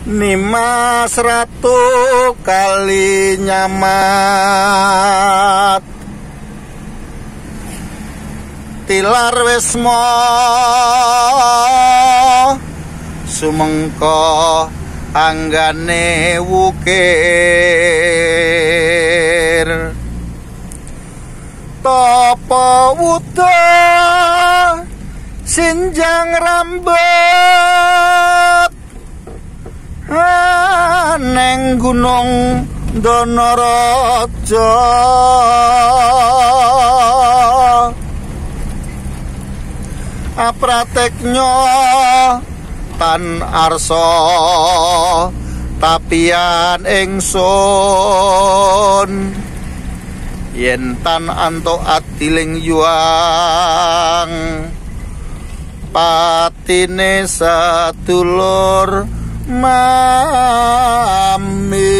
Nimas Ratu Kali Nyamat tilar Wisma sumengko anggane wukir tapa wuda sinjang rambut neng gunung Danaraja aprateknya tan arsa tapian ingsun yen tan antuk adiling yuang patine sadulur mami